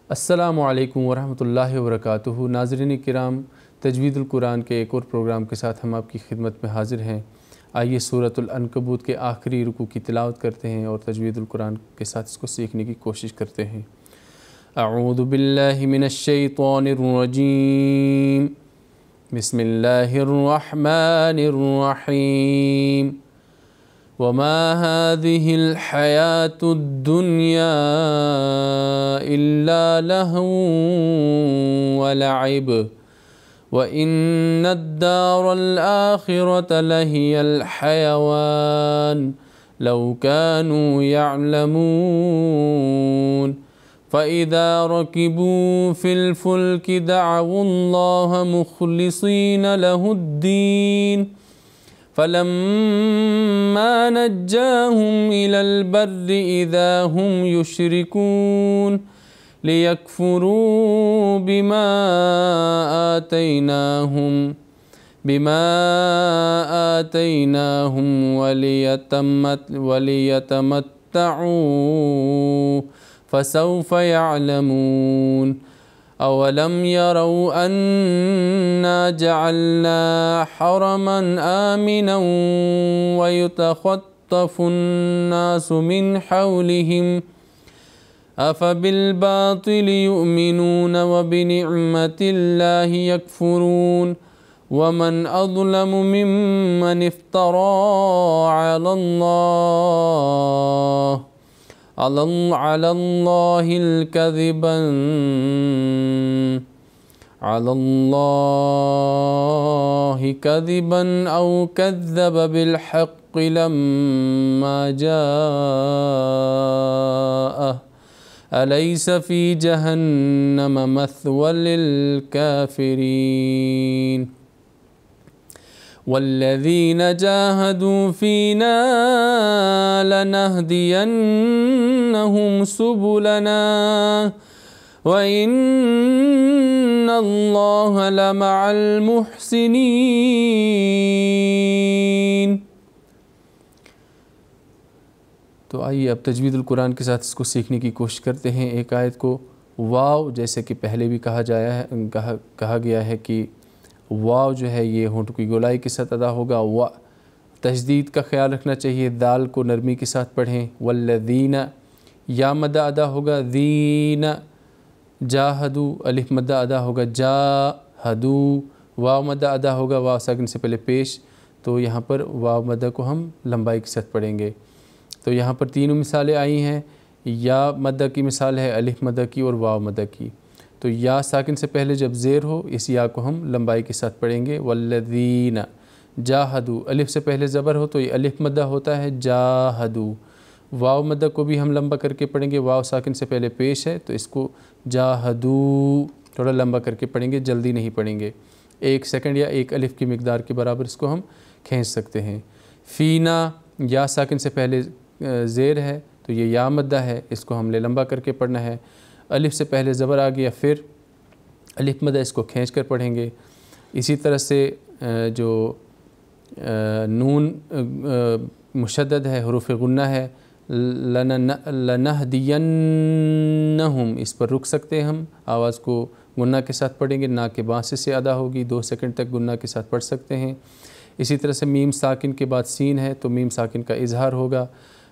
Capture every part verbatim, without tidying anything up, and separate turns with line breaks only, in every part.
السلام علیکم ورحمۃ اللہ وبرکاتہ۔ ناظرین کرام، تجوید القرآن کے ایک اور پروگرام کے ساتھ ہم آپ کی خدمت میں حاضر ہیں۔ آئیے سورۃ العنکبوت کے آخری رکوع کی تلاوت کرتے ہیں اور تجوید القرآن کے ساتھ اس کو سیکھنے کی کوشش کرتے ہیں۔ اعوذ باللہ من الشیطان الرجیم، بسم اللہ الرحمن الرحیم۔ وما هذه الحياة الدنيا إلا لهو ولعب وإن الدار الآخرة لهي الحيوان لو كانوا يعلمون فإذا ركبوا في الفلك دعوا الله مخلصين له الدين فَلَمَّا نَجَّاهُمْ إِلَى الْبَرِّ إِذَا هُمْ يُشْرِكُونَ لِيَكْفُرُوا بِمَا آتَيْنَاهُمْ بِمَا آتَيْنَاهُمْ وَلِيَتَمَتَّعُوا فَسَوْفَ يَعْلَمُونَ أَوَلَمْ يَرَوْا أَنَّا جَعَلْنَا حَرَمًا آمِنًا وَيُتَخَطَّفُ النَّاسُ مِنْ حَوْلِهِمْ أَفَبِالْبَاطِلِ يُؤْمِنُونَ وَبِنِعْمَةِ اللَّهِ يَكْفُرُونَ وَمَنْ أَظْلَمُ مِمَّنِ افْتَرَى عَلَى اللَّهِ على الله الكذبا على الله كذبا أو كذب بالحق لما جاءه أليس في جهنم مثوى للكافرين والذين جاهدوا فينا لنهدينهم سبلنا وإن الله لمع المحسنين۔ تو آئیے اب تجوید القرآن کے ساتھ اس کو سیکھنے کی کوشش کرتے ہیں۔ ایک آیت کو واو، جیسے کہ پہلے بھی کہا جایا ہے کہا, کہا گیا ہے کہ واو جو ہے یہ ہونٹ کی گولائی کے ساتھ ادا ہوگا۔ وا تشدید کا خیال رکھنا چاہیے، دال کو نرمی کے ساتھ پڑھیں۔ والذین یا مدہ ادا ہوگا، دین جاہدو الف مدہ ادا ہوگا، جاہدو واو مدہ ادا ہوگا، واو ساکن سے پہلے پیش، تو یہاں پر واو مدہ کو ہم لمبائی کے ساتھ پڑھیں گے۔ تو یہاں پر تینوں مثالیں آئی ہیں، یا مدہ کی مثال ہے الف مدہ کی اور واو مدہ کی۔ تو یا ساکن سے پہلے جب زیر ہو، اس یا کو ہم لمبائی کے ساتھ پڑھیں گے۔ والذین جاہدو الف سے پہلے زبر ہو تو یہ الف مدہ ہوتا ہے جاہدو۔ واو مدہ کو بھی ہم لمبا کر کے پڑھیں گے، واو ساکن سے پہلے پیش ہے تو اس کو جاہدو تھوڑا لمبا کر کے پڑھیں گے، جلدی نہیں پڑھیں گے، ایک سیکنڈ یا ایک الف کی مقدار کے برابر اس کو ہم کھینچ سکتے ہیں۔ فینا یا ساکن سے پہلے زیر ہے تو یہ یا مدہ ہے، اس کو ہم نے لمبا کر کے پڑھنا ہے۔ الف سے پہلے زبر آ گیا، پھر الف مدہ اس کو کھینچ کر پڑھیں گے۔ اسی طرح سے جو نون مشدد ہے، حروف غنہ ہے، لنہدینہم، اس پر رک سکتے ہیں ہم، آواز کو غنہ کے ساتھ پڑھیں گے، نا کے بانسے سے ادا ہوگی، دو سیکنڈ تک غنہ کے ساتھ پڑھ سکتے ہیں۔ اسی طرح سے میم ساکن کے بعد سین ہے تو میم ساکن کا اظہار ہوگا،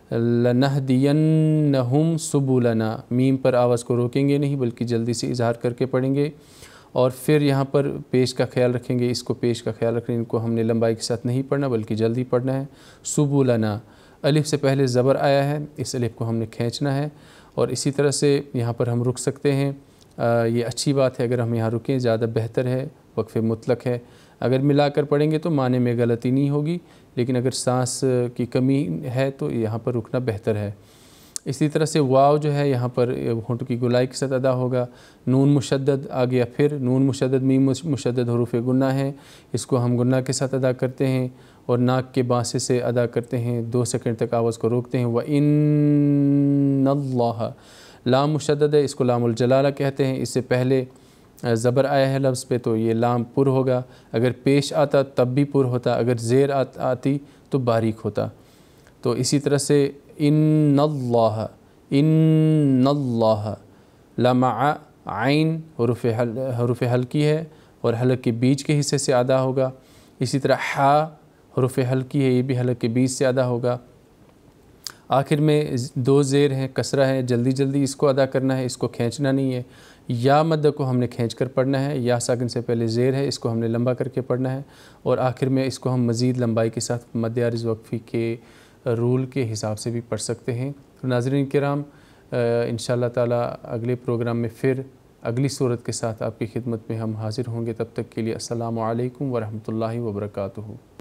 لنہدینہم سبلنا، میم پر آواز کو روکیں گے نہیں بلکہ جلدی سے اظہار کر کے پڑھیں گے۔ اور پھر یہاں پر پیش کا خیال رکھیں گے، اس کو پیش کا خیال رکھیں، ان کو ہم نے لمبائی کے ساتھ نہیں پڑھنا بلکہ جلدی پڑھنا ہے۔ سبلنا الف سے پہلے زبر آیا ہے، اس الف کو ہم نے کھینچنا ہے، اور اسی طرح سے یہاں پر ہم رک سکتے ہیں۔ یہ اچھی بات ہے اگر ہم یہاں رکیں، زیادہ بہتر ہے، وقف مطلق ہے۔ اگر ملا کر پڑھیں گے تو معنی میں غلطی نہیں ہوگی، لیکن اگر سانس کی کمی ہے تو یہاں پر رکنا بہتر ہے۔ اسی طرح سے واو جو ہے یہاں پر ہونٹ کی گولائی کے ساتھ ادا ہوگا۔ نون مشدد آ گیا، پھر نون مشدد میم مشدد حروف گنہ ہیں، اس کو ہم گنہ کے ساتھ ادا کرتے ہیں اور ناک کے بانسے سے ادا کرتے ہیں، دو سیکنڈ تک آواز کو روکتے ہیں۔ وَإِنَّ اللَّهَ لام مشدد ہے، اس کو لام الجلالہ کہتے ہیں، اس سے پہلے زبر آیا ہے لفظ پہ تو یہ لام پر ہوگا، اگر پیش آتا تب بھی پر ہوتا، اگر زیر آتی تو باریک ہوتا۔ تو اسی طرح سے ان اللہ ان اللہ لمع عین حروف حل حروف حلقی ہے اور حلق کے بیچ کے حصے سے ادا ہوگا۔ اسی طرح حا حروف حلقی ہے، یہ بھی حلق کے بیچ سے ادا ہوگا۔ آخر میں دو زیر ہیں، کسرہ ہے، جلدی جلدی اس کو ادا کرنا ہے، اس کو کھینچنا نہیں ہے۔ یا مد کو ہم نے کھینچ کر پڑھنا ہے، یا ساکن سے پہلے زیر ہے، اس کو ہم نے لمبا کر کے پڑھنا ہے، اور آخر میں اس کو ہم مزید لمبائی کے ساتھ مد عارض وقفی کے رول کے حساب سے بھی پڑھ سکتے ہیں۔ تو ناظرین کرام، انشاءاللہ تعالی اگلے پروگرام میں پھر اگلی صورت کے ساتھ آپ کی خدمت میں ہم حاضر ہوں گے۔ تب تک کے لیے السلام علیکم ورحمۃ اللہ وبرکاتہ۔